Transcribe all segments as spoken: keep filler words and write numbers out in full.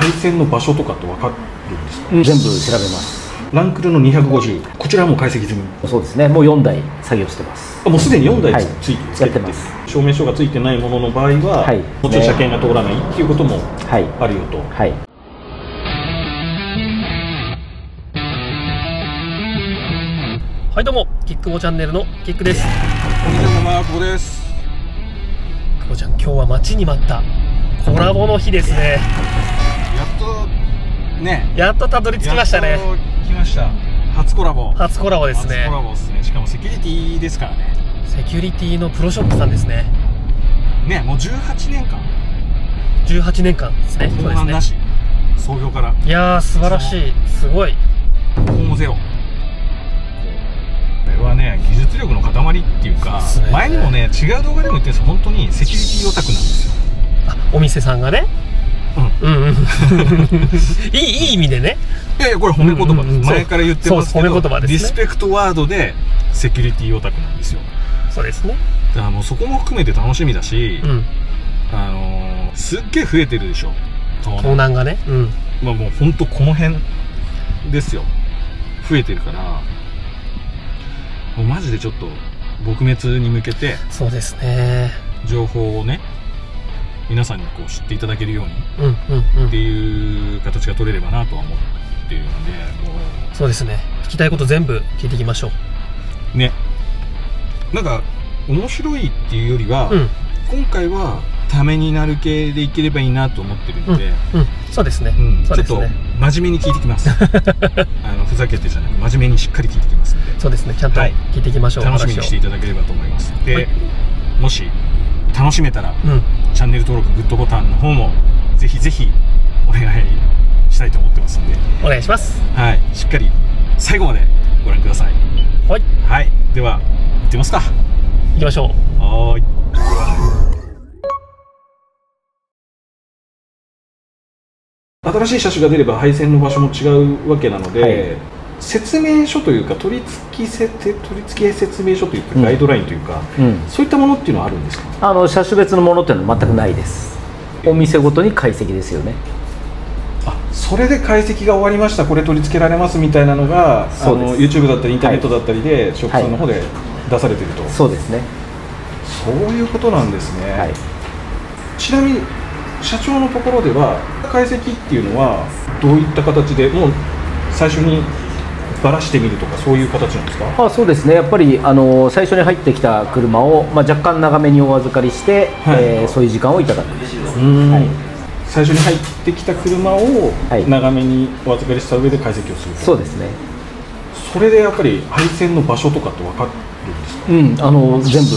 配線の場所とかって分かるんですか？ 全部調べます。 ランクルのにひゃくごじゅう、こちらはもう解析済み。 そうですね、もうよんだい作業してます。 あ、もうすでによんだいついて、 やってます。 証明書がついてないものの場合は、はい、もちろん車検が通らないっていうこともあるよと。 はい、 はい、どうもキックボチャンネルのキックです。 こんにちは、マーコです。 キックボちゃん、今日は待ちに待ったコラボの日ですね。 やっとね、 やっとたどり着きましたね。 やっと来ました。初コラボ。 初コラボですね。 初コラボですね。しかもセキュリティですからね。 セキュリティのプロショップさんですね。 ね、もうじゅうはちねんかん。 じゅうはちねんかんですね。 盗難なし。創業から。 いやー、素晴らしい。すごい。 ホームゼロ。これはね、技術力の塊っていうか、ね、前にもね、違う動画でも言ってるんですよ。本当にセキュリティオタクなんですよ。 あ、お店さんがね。うんうんうん。いい、いい意味でね。 いやいや、これ褒め言葉です。前から言ってますけど、 褒め言葉ですね。 リスペクトワードでセキュリティオタクなんですよ。 そうですね。 だからもうそこも含めて楽しみだし、うん、あのー、すっげえ増えてるでしょ。 盗難がね。うん。 まあもう本当この辺ですよ。増えてるから、もうマジでちょっと撲滅に向けて、 そうですね。 情報をね、皆さんにこう知っていただけるようにっていう形が取れればなとは思っているので、もうそうですね。聞きたいこと全部聞いていきましょう。ね。なんか面白いっていうよりは、うん、今回はためになる系でいければいいなと思ってるので、 うんうん、そうですね。うん、 ちょっと真面目に聞いてきます。あのふざけてじゃなく真面目にしっかり聞いてきますので、 そうですね。ちゃんと聞いていきましょう。 はい、楽しみにしていただければと思います。で、はい、もし楽しめたら、うん、チャンネル登録、グッドボタンの方もぜひぜひお願いしたいと思ってますので、 お願いします。 はい、しっかり最後までご覧ください。 はい、 はい、では行ってみますか。 行きましょう。 はーい。新しい車種が出れば配線の場所も違うわけなので、はい、説明書というか取り付きせ取り付け説明書というか、うん、ガイドラインというか、うん、そういったものっていうのはあるんですか？ あの車種別のものっていうのは全くないです。お店ごとに解析ですよね。 あ、それで解析が終わりました、これ取り付けられますみたいなのが、あの YouTube だったりインターネットだったりで、はい、ショップさんの方で出されていると、はい、 そうですね。 そういうことなんですね。はい、ちなみに社長のところでは解析っていうのはどういった形で、もう最初にばらしてみるとかそういう形なんですか？ あ、そうですね。やっぱりあの最初に入ってきた車を、まあ、若干長めにお預かりして、はい、えー、そういう時間をいただくんです。はい、 最初に入ってきた車を長めにお預かりした上で解析をすると。 そうですね。 それでやっぱり配線の場所とかって分かるんですか？ うん、あの全部調べます。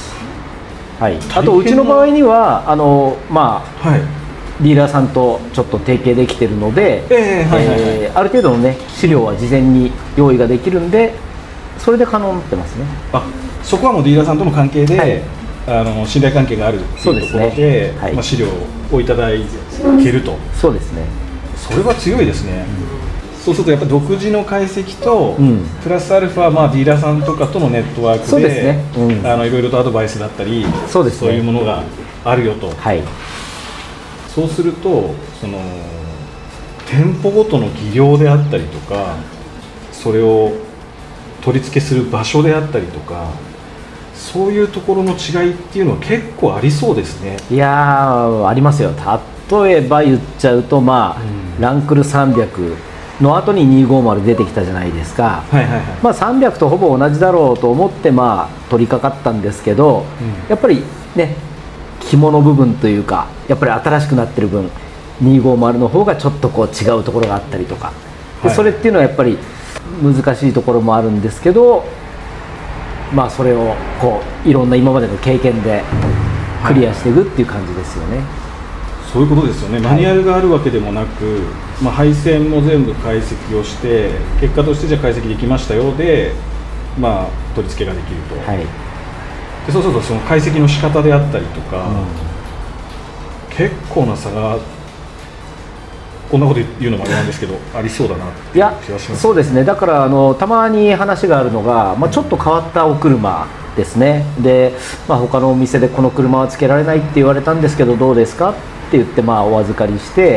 はい、あとうちの場合にはあの、まあ、はい、ディーラーさんとちょっと提携できてるので、ある程度の、ね、資料は事前に用意ができるんで、それで可能になってますね。 あ、そこはもうディーラーさんとの関係で、はい、あの信頼関係があるというところで、ね、はい、まあ、資料をいただけると。 そうですね。 それは強いですね。うん、そうするとやっぱり独自の解析と、うん、プラスアルファ、まあ、ディーラーさんとかとのネットワークで、そうですね、うん、あのいろいろとアドバイスだったり、そうですね、そういうものがあるよと。はい、そうするとその店舗ごとの技量であったりとか、それを取り付けする場所であったりとか、そういうところの違いっていうのは結構ありそうですね。 いやー、ありますよ。例えば言っちゃうと、まあ、うん、ランクルさんびゃくの後ににひゃくごじゅう出てきたじゃないですか。まあさんびゃくとほぼ同じだろうと思ってまあ取り掛かったんですけど、うん、やっぱりね、肝の部分というか、やっぱり新しくなってる分にひゃくごじゅうの方がちょっとこう違うところがあったりとか、でそれっていうのはやっぱり難しいところもあるんですけど、まあそれをこういろんな今までの経験でクリアしていくっていう感じですよね。はい、 そういうことですよね。マニュアルがあるわけでもなく、まあ、配線も全部解析をして、結果としてじゃあ解析できましたよで、まあ、取り付けができると。はい、でそうするとその解析の仕方であったりとか、うん、結構な差が、こんなこと言うのもあれなんですけどありそうだなっていう気がします。いや、 そうですね。だからあのたまに話があるのが、まあ、ちょっと変わったお車ですね。で、まあ、他のお店でこの車はつけられないって言われたんですけどどうですかって言って、まあ、お預かりして、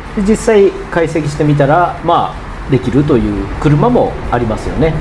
実際解析してみたらまあできるという車もありますよね。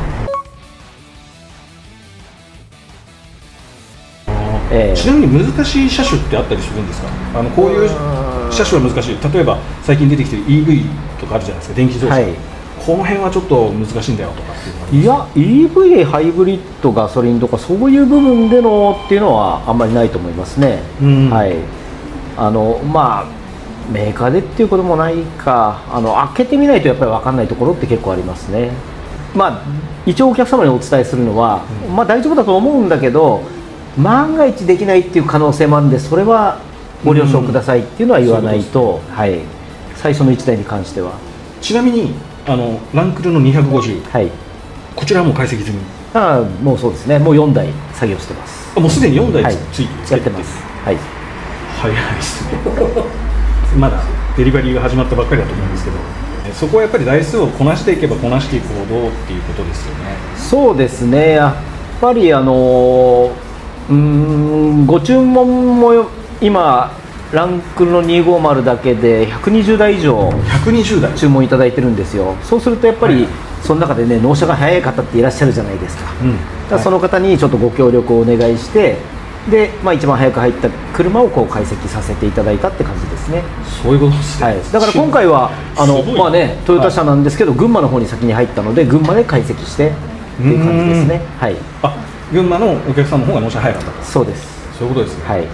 えー、ちなみに難しい車種ってあったりするんですか？あのこういう車種は難しい、例えば最近出てきてる イーブイ とかあるじゃないですか、電気自動車、はい、この辺はちょっと難しいんだよとかっていうのは。 いや イーブイ ハイブリッドガソリンとかそういう部分でのっていうのはあんまりないと思いますね。はい、あのまあメーカーでっていうこともないか、あの開けてみないとやっぱり分かんないところって結構ありますね。まあ一応お客様にお伝えするのは、うん、まあ大丈夫だと思うんだけど万が一できないっていう可能性もあるんで、それはご了承くださいっていうのは言わないと、はい、最初のいちだいに関しては。 ちなみにあのランクルのにひゃくごじゅう、はい、こちらはもう解析済み？ ああ、もうそうですね、もうよんだい作業してます。 あ、もうすでによんだいついてやってます。はい、 早いですねまだデリバリーが始まったばっかりだと思うんですけど、そこはやっぱり台数をこなしていけばこなしていくほどっていうことですよね。 そうですね、やっぱりあのうーんご注文も今ランクルのにひゃくごじゅうだけでひゃくにじゅうだい以上注文いただいてるんですよ。そうするとやっぱり、はい、その中でね納車が早い方っていらっしゃるじゃないですか。うん、だからその方にちょっとご協力をお願いして、で、まあ、一番早く入った車をこう解析させていただいたって感じですね。 そういうことですね。 はい、だから今回はあの、まあね、トヨタ車なんですけど、はい、群馬の方に先に入ったので群馬で解析してっていう感じですね。はい、 あ、群馬のお客さんの方が納車早かったと。 そうです。 そういうことですね。はい、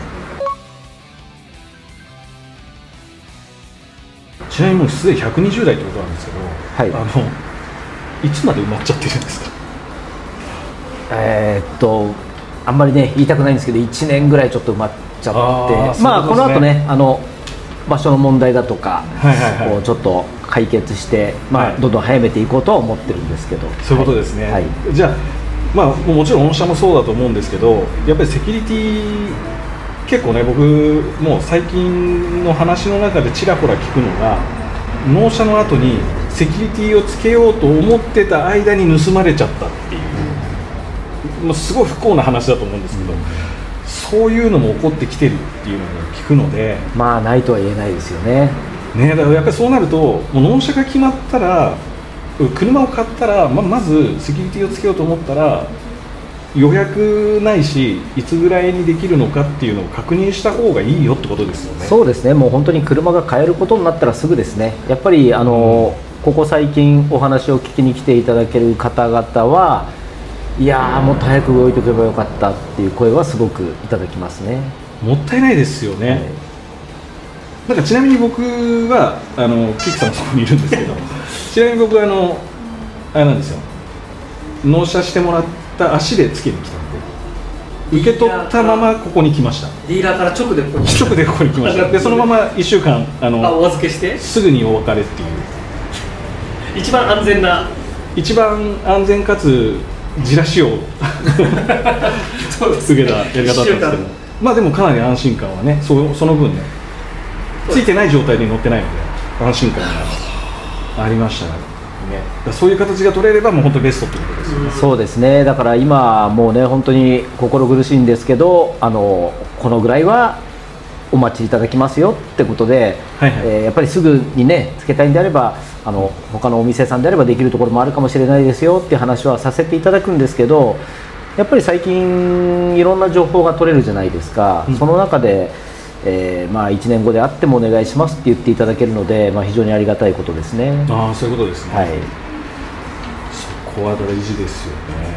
ちなみにもうすでにひゃくにじゅうだいってことなんですけど、はい、あのいつまで埋まっちゃってるんですか？ えー、っとあんまりね言いたくないんですけどいちねんぐらいちょっと埋まっちゃって、あ、まあこの後ね、あの場所の問題だとかをちょっと解決して、まあ、どんどん早めていこうとは思ってるんですけど。 そういうことですね。はい、じゃあ、まあ、もちろん御社もそうだと思うんですけど、やっぱりセキュリティ結構ね、僕もう最近の話の中でちらほら聞くのが、納車の後にセキュリティをつけようと思ってた間に盗まれちゃったっていう、もうすごい不幸な話だと思うんですけど、うん、そういうのも起こってきてるっていうのを聞くので、 まあないとは言えないですよね。 ね、だからやっぱりそうなると、もう納車が決まったら、車を買ったら、ままずセキュリティをつけようと思ったら予約ないし、いつぐらいにできるのかっていうのを確認した方がいいよってことですよね。 そうですね、もう本当に車が買えることになったらすぐですね。やっぱりあの、うん、ここ最近お話を聞きに来ていただける方々は、いやーもっと早く動いておけばよかったっていう声はすごくいただきますね。 もったいないですよね。はい、なんかちなみに僕はあのキクさんもそこにいるんですけどちなみに僕はあのあれなんですよ、納車してもらった足でつけに来たので、受け取ったままここに来ました。 ディーラーから直でここに直でここに来ましたでそのままいっしゅうかんあのあお預けしてすぐにお別れっていう一番安全な一番安全かつじらしを受けたやり方だったんですけど、まあでもかなり安心感はね、そ, その分ねついてない状態で乗ってないので安心感がありましたね。だそういう形が取れればもう本当にベストってことですよね。 そうですね。だから今もうね本当に心苦しいんですけど、あのこのぐらいはお待ちいただきますよってことで、はいはい、えー、やっぱりすぐにねつけたいんであれば、あの他のお店さんであればできるところもあるかもしれないですよっていう話はさせていただくんですけど、やっぱり最近いろんな情報が取れるじゃないですか。うん、その中で、えーまあ、いちねんごであってもお願いしますって言っていただけるので、まあ、非常にありがたいことですね。 ああ、そういうことですね。 はい、 そこは大事ですよね。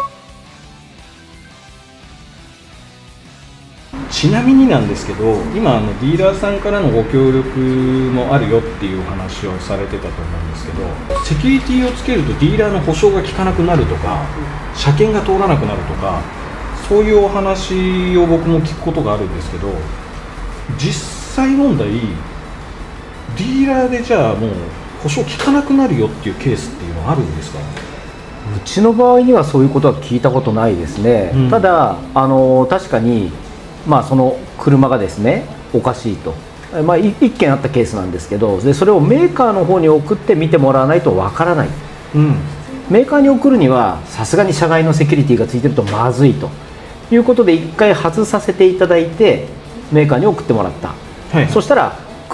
ちなみになんですけど、今あのディーラーさんからのご協力もあるよっていうお話をされてたと思うんですけど、セキュリティをつけるとディーラーの保証が効かなくなるとか、車検が通らなくなるとか、そういうお話を僕も聞くことがあるんですけど、実際問題ディーラーでじゃあもう保証効かなくなるよっていうケースっていうのはあるんですか？ うちの場合にはそういうことは聞いたことないですね。うん、ただあの確かに、まあ、その車がですねおかしいと、まあ、いっけんあったケースなんですけど、でそれをメーカーの方に送って見てもらわないとわからない。うん、メーカーに送るにはさすがに車外のセキュリティがついてるとまずいということでいっかい外させていただいてメーカーに送ってもらった。はい、そしたら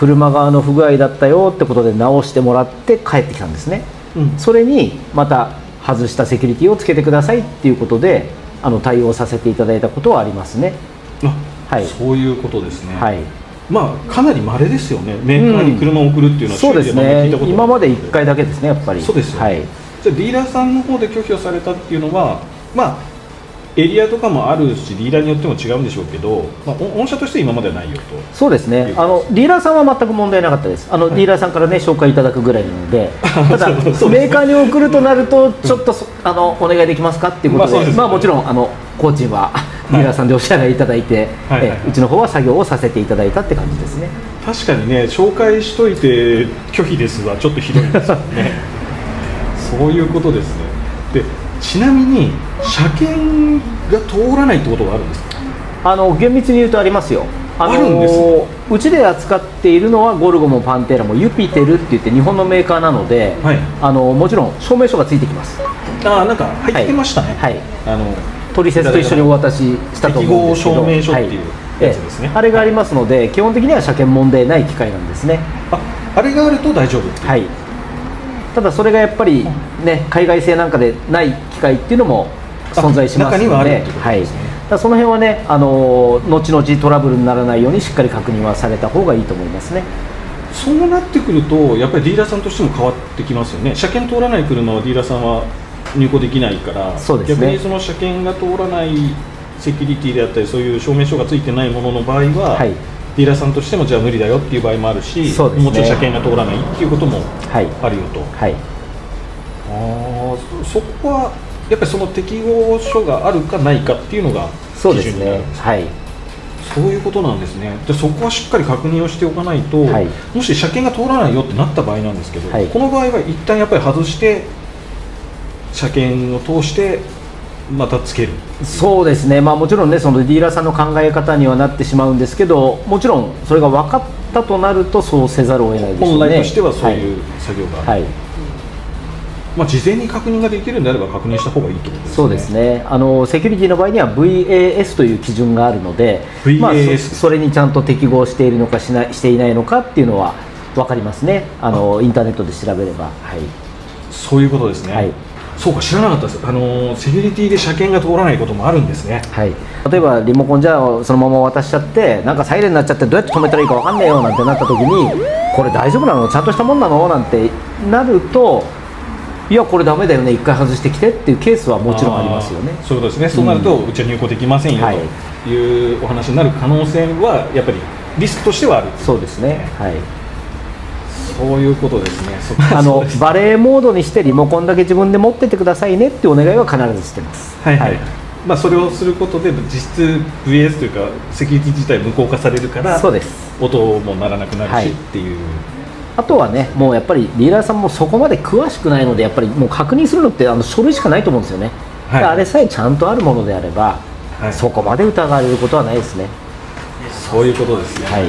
車側の不具合だったよってことで直してもらって帰ってきたんですね、うん、それにまた外したセキュリティをつけてくださいっていうことであの対応させていただいたことはありますね。 あ、はい、そういうことですね。 はい、 まあかなり稀ですよね、メーカーに車を送るっていうのは、 うん、そうですね、今までいっかいだけですね、やっぱり。 そうですよね、はい、じゃあディーラーさんの方で拒否をされたっていうのは、まあエリアとかもあるし、ディーラーによっても違うんでしょうけど、まあ、御社として今まではないよと。 そうですね、あのディーラーさんは全く問題なかったです、あの、はい、ディーラーさんからね、紹介いただくぐらいなので、ただ、メーカーに送るとなると、ちょっとあのお願いできますかっていうことで、まあ、まあもちろん、あの工賃はディーラーさんでお支払いいただいて、うちの方は作業をさせていただいたって感じですね。 確かにね、紹介しといて拒否ですはちょっとひどいですよね。そういうことですね。でちなみに車検が通らないってことがあるんですか？ あの厳密に言うとありますよ。あのー、あるんです、ね、うちで扱っているのはゴルゴもパンテーラもユピテルって言って日本のメーカーなので、はい、あのもちろん証明書がついてきます。 ああ、なんか入ってましたね。 はい、はい、あの取説と一緒にお渡ししたと思うんですけど、 適合証明書っていうやつですね、 はい、あれがありますので基本的には車検問題ない機械なんですね。 あ、あれがあると大丈夫っていう。 はい、ただそれがやっぱりね、海外製なんかでない機械っていうのも存在しますので、中にはあるってことですね。はい、その辺はね、あの後々トラブルにならないようにしっかり確認はされた方がいいと思いますね。 そうなってくるとやっぱりディーラーさんとしても変わってきますよね。車検通らない車はディーラーさんは入庫できないから、そうですね、逆にその車検が通らないセキュリティであったりそういう証明書がついてないものの場合は、はい、ディーラーさんとしてもじゃあ無理だよっていう場合もあるし、そうですね、もちろん車検が通らないっていうこともあるよと。 はい、 あ、そこはやっぱりその適合書があるかないかっていうのが基準になるんですか？そうですね。はい、そういうことなんですね。でそこはしっかり確認をしておかないと、はい、もし車検が通らないよってなった場合なんですけど、はい、この場合は一旦やっぱり外して車検を通してまたつける。 そうですね、まあ、もちろんねそのディーラーさんの考え方にはなってしまうんですけど、もちろんそれが分かったとなるとそうせざるを得ないでしょうね。 本来としてはそういう作業がある、はいはい、まあ、事前に確認ができるんであれば確認した方がいいということですね。 そうですね、あのセキュリティの場合には ブイエーエス という基準があるので、まあ、そ, それにちゃんと適合しているのかしなしていないのかっていうのは分かりますね、あのインターネットで調べれば。はい、 そういうことですね。はい、そうか、知らなかったです。あのセキュリティで車検が通らないこともあるんですね。はい、 例えばリモコンじゃあそのまま渡しちゃってなんかサイレンになっちゃってどうやって止めたらいいか分かんねえよなんてなった時にこれ大丈夫なのちゃんとしたもんなのなんてなると、いやこれダメだよね一回外してきてっていうケースはもちろんありますよね。 そういうことですね。そうなると、うん、うちは入庫できませんよというお話になる可能性はやっぱりリスクとしてはある。 そうですね。はい、 そういうことですね。 あのバレーモードにしてリモコンだけ自分で持っててくださいねっていうお願いは必ずしてます。 はいはい、はい、まあ、それをすることで実質 ブイエス というかセキュリティ自体無効化されるから、そうです、音も鳴らなくなるし、はい、っていう。 あとはね、もうやっぱりディーラーさんもそこまで詳しくないのでやっぱりもう確認するのってあの書類しかないと思うんですよね。はい、あれさえちゃんとあるものであれば、はい、そこまで疑われることはないですね。 そういうことですね。はい、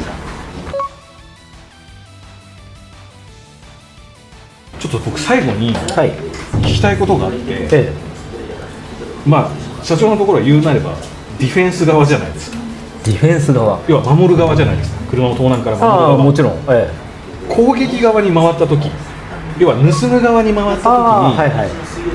ちょっと僕最後に聞きたいことがあって、はい、ええ、まあ社長のところは言うなればディフェンス側じゃないですか。 ディフェンス側、 要は守る側じゃないですか。車の盗難から守る側。 ああ、もちろん、ええ、 攻撃側に回ったとき、要は盗む側に回ったときに、はいはい、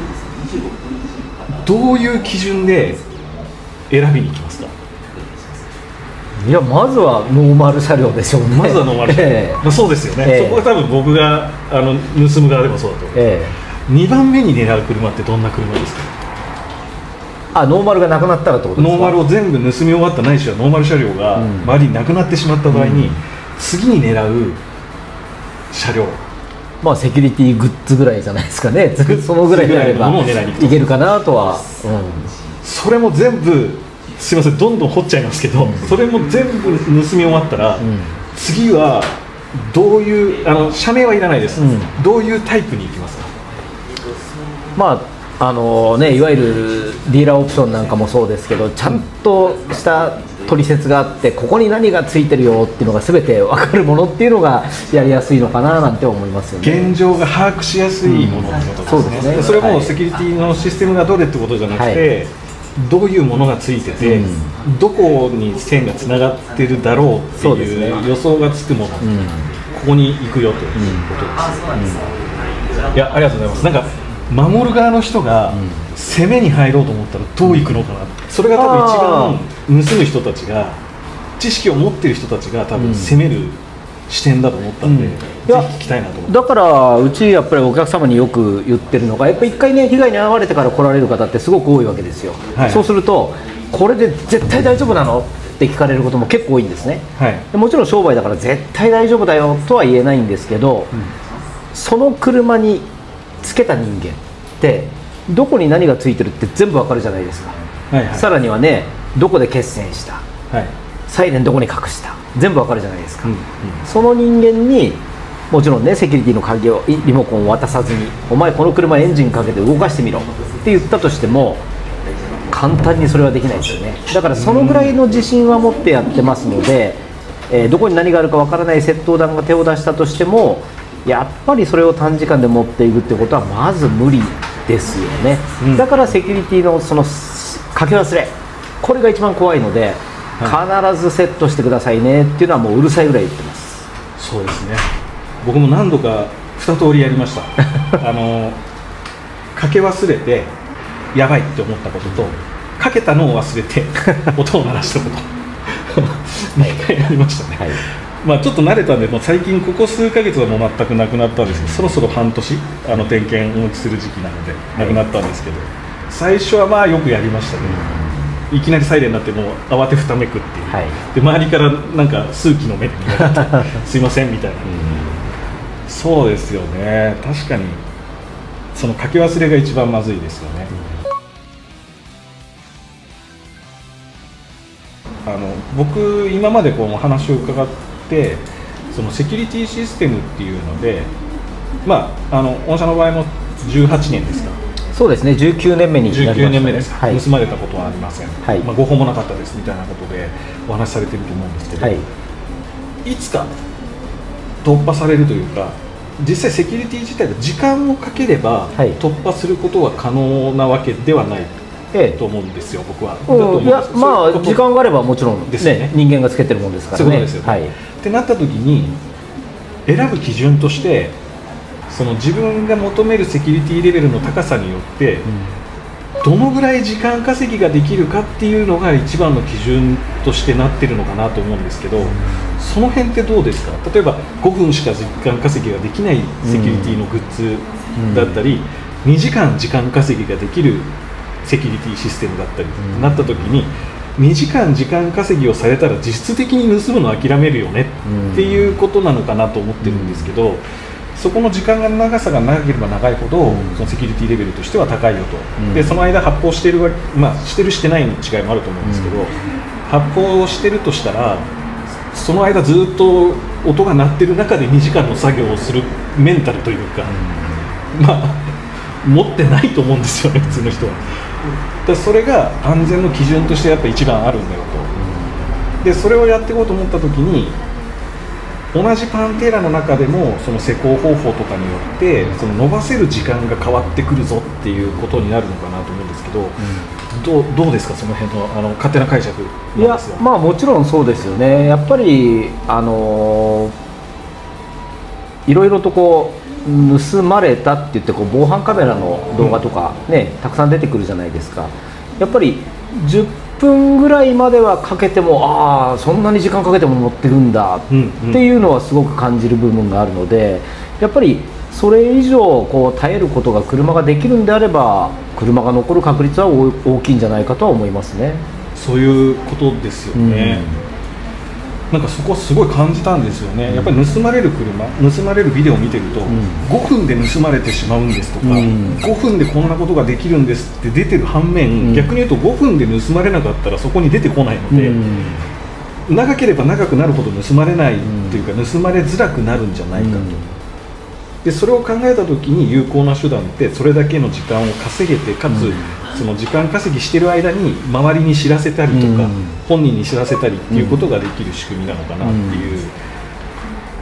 どういう基準で選びに行きますか？ いや、まずはノーマル車両でしょうね。 まずはノーマル車両、えーまあ、そうですよね、えー、そこが多分僕があの盗む側でもそうだと思う、えー、にばんめに狙う車ってどんな車ですか？ あ、ノーマルがなくなったらってことですか？ ノーマルを全部盗み終わったないしはノーマル車両が周りになくなってしまった場合に、うん、次に狙う車両、 まあセキュリティグッズぐらいじゃないですかね。そのぐらいであればいけるかなとは、うん、 それも全部すいませんどんどん掘っちゃいますけど、うん、それも全部盗み終わったら、うん、次はどういうあの社名はいらないです、うん、どういうタイプに行きますか？ まああのね、いわゆるディーラーオプションなんかもそうですけど、ちゃんとした取説があってここに何がついてるよっていうのが全て分かるものっていうのがやりやすいのかななんて思いますよね。 現状が把握しやすいものってことですね。うん、そうですね。それもセキュリティのシステムがどれってことじゃなくて、はい、どういうものがついてて、うん、どこに線がつながってるだろうっていう予想がつくもの、うん、 こに行くよということです、うん、いやありがとうございます。なんか守る側の人が攻めに入ろうと思ったらどう行くのかな、それが多分一番盗む人たちが知識を持っている人たちが多分攻める視点だと思ったんで、うん、ぜひ聞きたいなと思って。 だからうちやっぱりお客様によく言ってるのが、やっぱり一回ね被害に遭われてから来られる方ってすごく多いわけですよ、はい、そうするとこれで絶対大丈夫なのって聞かれることも結構多いんですね、はい、でもちろん商売だから絶対大丈夫だよとは言えないんですけど、うん、その車につけた人間ってどこに何がついてるって全部わかるじゃないですか、はいはい、さらにはねどこで決戦した、はい、サイレンどこに隠した全部わかるじゃないですか、うんうん、その人間にもちろんねセキュリティの鍵をリモコンを渡さずにお前この車エンジンかけて動かしてみろって言ったとしても簡単にそれはできないですよね。だからそのぐらいの自信は持ってやってますので、えー、どこに何があるかわからない窃盗団が手を出したとしてもやっぱりそれを短時間で持っていくってことはまず無理ですよね、うん、だからセキュリティのそのかけ忘れこれが一番怖いので、はい、必ずセットしてくださいねっていうのはもううるさいぐらい言ってます。 そうですね、僕も何度かに通りやりましたあのかけ忘れてやばいって思ったこととかけたのを忘れて音を鳴らしたことにかいやりましたね、はい、まあちょっと慣れたんでもう最近ここ数ヶ月はもう全くなくなったんですけど、そろそろ半年あの点検をお持ちする時期なのでなくなったんですけど、最初はまあよくやりましたね。いきなりサイレンになってもう慌てふためくっていう、はい、で周りからなんか数奇の目って言われてすいませんみたいな、うん、そうですよね。確かにそのかけ忘れが一番まずいですよね、うん、あの僕今までこうお話を伺ってそのセキュリティシステムっていうので、まああの御社の場合もじゅうはちねんですか。 そうですね、じゅうきゅうねんめになりましたね。 じゅうきゅうねんめです、はい、盗まれたことはありません、はい、まあ、誤報もなかったですみたいなことでお話しされてると思うんですけど、はい、いつか突破されるというか、実際セキュリティ自体が時間をかければ突破することは可能なわけではないと思うんですよ、僕は。 いや、まあ時間があればもちろんですね、人間がつけてるもんですからね。 そういうことですよね、はい、ってなった時に選ぶ基準としてその自分が求めるセキュリティレベルの高さによって、うん、どのぐらい時間稼ぎができるかっていうのが一番の基準としてなってるのかなと思うんですけど、うん、その辺ってどうですか。例えばごふんしか時間稼ぎができないセキュリティのグッズだったり、うん、にじかん時間稼ぎができるセキュリティシステムだったりとなった時に、にじかん時間稼ぎをされたら実質的に盗むのを諦めるよねっていうことなのかなと思ってるんですけど、そこの時間が長さが長ければ長いほど、うん、そのセキュリティレベルとしては高いよと、うん、でその間発砲してるわ、まあ、してるしてないの違いもあると思うんですけど、うん、発砲をしてるとしたらその間ずっと音が鳴ってる中でにじかんの作業をするメンタルというか、うん、まあ持ってないと思うんですよね、普通の人は。だそれが安全の基準としてやっぱ一番あるんだよと。でそれをやっていこうと思った時に同じパンテーラの中でもその施工方法とかによってその伸ばせる時間が変わってくるぞっていうことになるのかなと思うんですけど、うん、どう、どうですかその辺のあの勝手な解釈なんですよ。 いや、まあもちろんそうですよね。やっぱりあのー、いろいろとこう盗まれたって言ってこう防犯カメラの動画とかね、うん、たくさん出てくるじゃないですか。やっぱりじゅっぷんぐらいまではかけても、ああそんなに時間かけても乗ってるんだっていうのはすごく感じる部分があるので、やっぱりそれ以上こう耐えることが車ができるんであれば車が残る確率は大きいんじゃないかとは思いますね。 そういうことですよね、うん、なんかそこはすごい感じたんですよね。やっぱり盗まれる車、盗まれるビデオを見てると、うん、ごふんで盗まれてしまうんですとか、うん、ごふんでこんなことができるんですって出てる反面、うん、逆に言うとごふんで盗まれなかったらそこに出てこないので、うん、長ければ長くなるほど盗まれないっていうか、盗まれづらくなるんじゃないかと、うん、でそれを考えた時に有効な手段ってそれだけの時間を稼げてかつ、うん、その時間稼ぎしてる間に周りに知らせたりとか、うん、本人に知らせたりっていうことができる仕組みなのかなっていう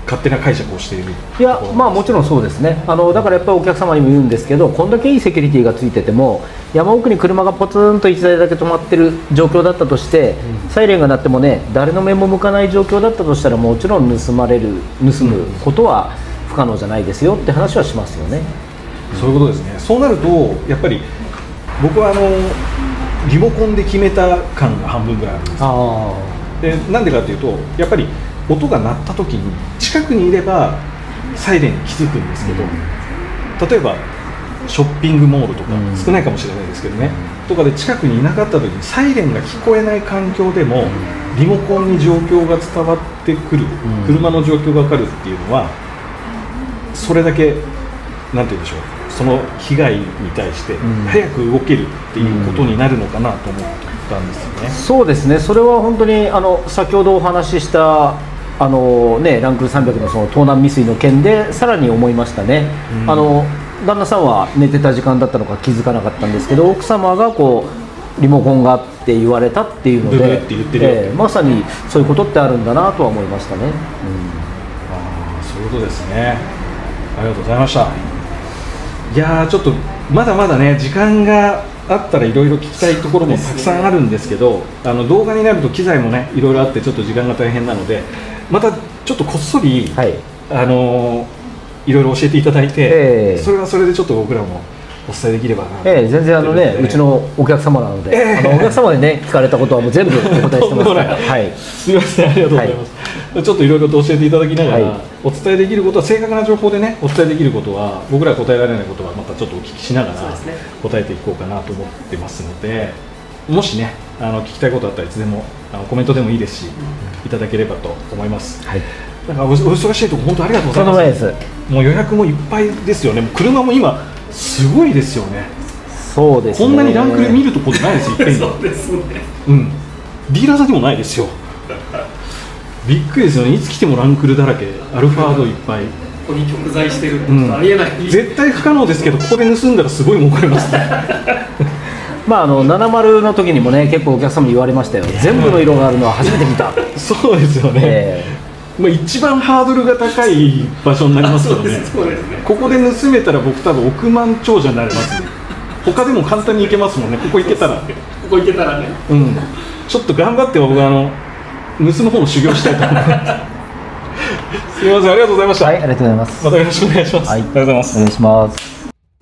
勝手な解釈をしている。 いや、まあもちろんそうですね。あのだからやっぱりお客様にも言うんですけど、こんだけいいセキュリティがついてても山奥に車がポツンといちだいだけ止まってる状況だったとして、うん、サイレンが鳴ってもね、誰の目も向かない状況だったとしたら、もちろん盗まれる盗むことは不可能じゃないですよって話はしますよね。 うん、そういうことですね。そうなるとやっぱり僕はあのリモコンで決めた感が半分ぐらいあるんですよ。あでなんでかというと、やっぱり音が鳴った時に近くにいればサイレンに気づくんですけど、例えばショッピングモールとか、うん、少ないかもしれないですけどね、うん、とかで近くにいなかった時にサイレンが聞こえない環境でも、うん、リモコンに状況が伝わってくる、うん、車の状況が分かるっていうのは、それだけなんて言うんでしょう、その被害に対して早く動けるっていうことになるのかなと思ったんですよね。うん、 そうですね。それは本当にあの先ほどお話ししたあのね、ランクルさんびゃくのその盗難未遂の件でさらに思いましたね。うん、あの旦那さんは寝てた時間だったのか気づかなかったんですけど、奥様がこうリモコンがって言われたっていうので、ブブって言ってる、えー、まさにそういうことってあるんだなとは思いましたね。うん、ああ、そういうことですね。ありがとうございました。いやー、ちょっとまだまだね、時間があったらいろいろ聞きたいところもたくさんあるんですけど、あの動画になると機材もねいろいろあってちょっと時間が大変なので、またちょっとこっそり、はい、あのいろいろ教えていただいて、えー、それはそれでちょっと僕らもお伝えできればな、 えー、全然あのね、うちのお客様なので、えー、あのお客様でね聞かれたことはもう全部お答えしてますから、はい、 すみません、ありがとうございます。はい、ちょっといろいろと教えていただきながら、はい、お伝えできることは正確な情報でねお伝えできることは、僕らが答えられないことはまたちょっとお聞きしながら答えていこうかなと思ってますので、もしねあの聞きたいことあったらいつでもあのコメントでもいいですし、いただければと思います。はい、なんか お, お忙しいところ本当ありがとうございます。 その前です。 もう予約もいっぱいですよね。車も今すごいですよね。 そうですね。 こんなにランクル見るところないですよ。いっぺんにそうですね。うん。ディーラーさんにもないですよ。びっくりですよね。いつ来てもランクルだらけ、アルファードいっぱい。 ここに極在してるってありえない、うん。 絶対不可能ですけど、ここで盗んだらすごい儲かりますね。 まああのななじゅうの時にもね結構お客様に言われましたよ。全部の色があるのは初めて見た。 そうですよね。えー、まあ一番ハードルが高い場所になりますよね。そうですね。ここで盗めたら僕多分億万長者になりますね。他でも簡単に行けますもんね。ここ行けたら。ここ行けたらね。 うん。ちょっと頑張って僕あの盗む方の修行したいと思います。すみません、ありがとうございました。 はい、ありがとうございます。 またよろしくお願いします。はい、ありがとうございます。 お願いします。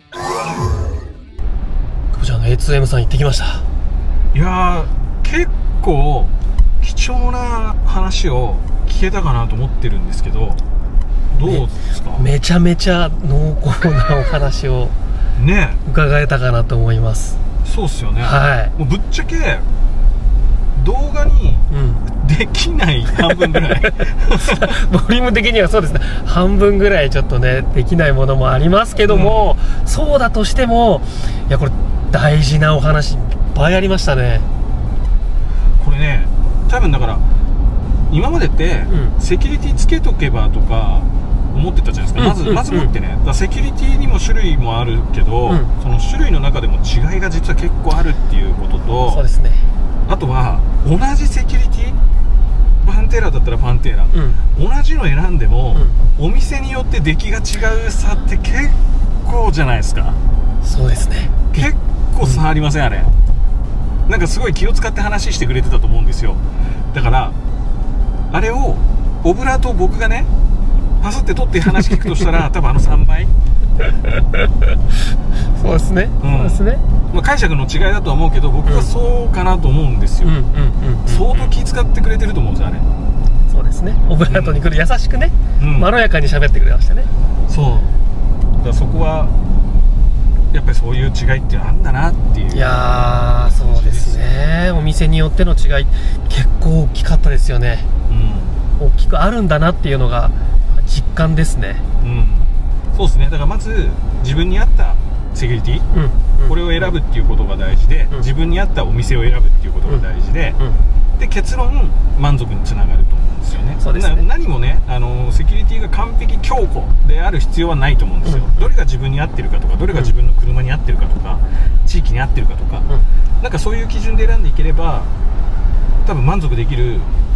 久保ちゃんの エーツーエム さん行ってきました。 いやー、結構貴重な話を聞けたかなと思ってるんですけど、どうですか？ めちゃめちゃ濃厚なお話をね伺えたかなと思います。 そうっすよね。 はい。 もうぶっちゃけ動画にできない半分ぐらい、うん、ボリューム的にはそうですね、半分ぐらいちょっとねできないものもありますけども、うん、そうだとしてもいやこれ大事なお話いっぱいありましたね。 これね、多分だから今までって、うん、セキュリティつけとけばとか思ってたじゃないですか。まず、うん、まずもってね、だセキュリティにも種類もあるけど、うん、その種類の中でも違いが実は結構あるっていうことと、 そうですね、 あとは同じセキュリティ、パンテーラだったらパンテーラ、うん、同じの選んでも、うん、お店によって出来が違う差って結構じゃないですか。 そうですね、 結構差ありません、うん、あれなんかすごい気を使って話してくれてたと思うんですよ。だからあれをオブラートを僕がねパスって取って話聞くとしたら多分あのさんばいそうですね、うん、そうですね、 まあ、解釈の違いだとは思うけど僕はそうかなと思うんですよ。相当気使ってくれてると思うんですよ、あれ。 そうですね、オブラートに来る、うん、優しくね、うん、まろやかに喋ってくれましたね。 そうだからそこはやっぱりそういう違いっていうのあるんだなっていう。 いやー、そうですね、お店によっての違い結構大きかったですよね、うん、大きくあるんだなっていうのが実感ですね。 うん、そうですね。だからまず自分に合ったセキュリティ、うんうん、これを選ぶっていうことが大事で、うん、自分に合ったお店を選ぶっていうことが大事で、うんうん、で結論満足につながると思うんですよね。 そうですね。 な何もね、あのセキュリティが完璧強固である必要はないと思うんですよ、うん、どれが自分に合ってるかとか、どれが自分の車に合ってるかとか、うん、地域に合ってるかとか、うん、なんかそういう基準で選んでいければ多分満足できる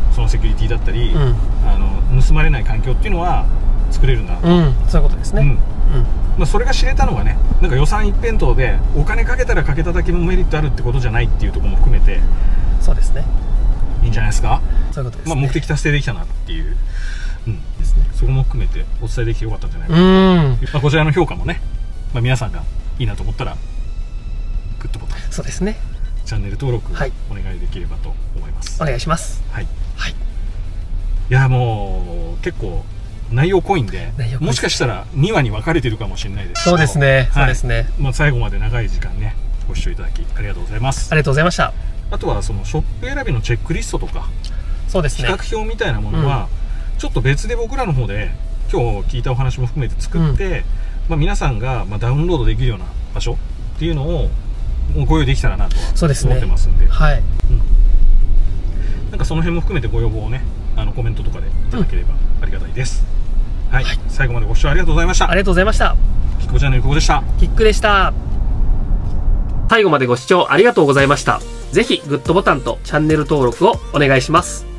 そのセキュリティだったり、うん、あの盗まれない環境っていうのは作れるんだ、 うん、そういうことですね、うんうん、 まあ、それが知れたのがね、なんか予算一辺倒でお金かけたらかけただけのメリットあるってことじゃないっていうところも含めて、 そうですね、 いいんじゃないですか。 そういうことですね、 まあ、目的達成できたなっていう、うんですね、そこも含めてお伝えできてよかったんじゃないかなと。まあ、こちらの評価もね、まあ、皆さんがいいなと思ったらグッドボタン、 そうですね、 チャンネル登録お願いできればと思います。 お願いします。 はい、はい、いやもう結構内容濃いんで、もしかしたらにわに分かれてるかもしれないですけど、 そうですね、そうですね、 まあ、最後まで長い時間ねご視聴いただきありがとうございます。 ありがとうございました。 あとはそのショップ選びのチェックリストとか、 そうですね、 比較表みたいなものは、うん、ちょっと別で僕らの方で今日聞いたお話も含めて作って、うん、まあ、皆さんがまあダウンロードできるような場所っていうのをご用意できたらなとは思ってますんで、 はい、 うん、なんかその辺も含めてご要望をね、あのコメントとかでいただければありがたいです。うん、はい、はい、最後までご視聴ありがとうございました。 ありがとうございました。 キッコチャンネルここでした。 キックでした。最後までご視聴ありがとうございました。ぜひグッドボタンとチャンネル登録をお願いします。